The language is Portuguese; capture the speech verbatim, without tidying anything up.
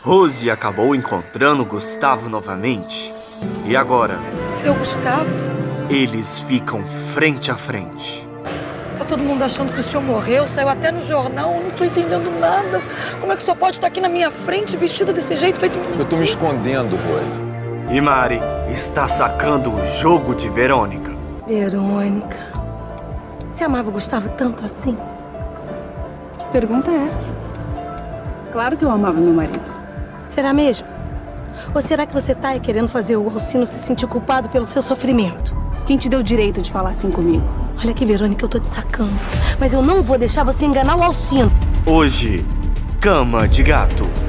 Rose acabou encontrando Gustavo novamente. E agora? Seu Gustavo? Eles ficam frente a frente. Tá todo mundo achando que o senhor morreu, saiu até no jornal, eu não tô entendendo nada. Como é que o senhor pode estar aqui na minha frente, vestido desse jeito, feito um menino? Eu tô me escondendo, Rose. E Mari está sacando o jogo de Verônica. Verônica, você amava o Gustavo tanto assim? Que pergunta é essa? Claro que eu amava meu marido. Será mesmo? Ou será que você tá aí querendo fazer o Alcino se sentir culpado pelo seu sofrimento? Quem te deu o direito de falar assim comigo? Olha aqui, Verônica, eu tô te sacando. Mas eu não vou deixar você enganar o Alcino. Hoje, Cama de Gato.